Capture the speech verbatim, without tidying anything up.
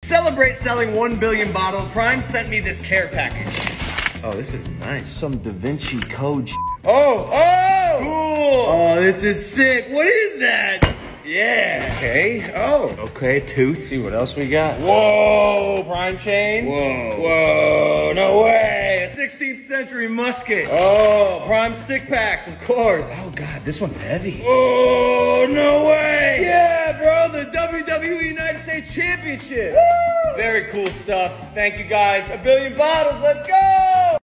Celebrate selling one billion bottles. Prime sent me this care package. Oh, this is nice. Some Da Vinci Code sh Oh, oh! Cool! Oh, this is sick. What is that? Yeah. Okay. Oh. Okay, tooth. See what else we got. Whoa, Prime chain. Whoa. Whoa, no way. A sixteenth century musket. Oh, Prime stick packs, of course. Oh God, this one's heavy. Oh, no way. Yeah, bro, the W W E United States Championship. Woo! Very cool stuff. Thank you guys. A billion bottles, let's go.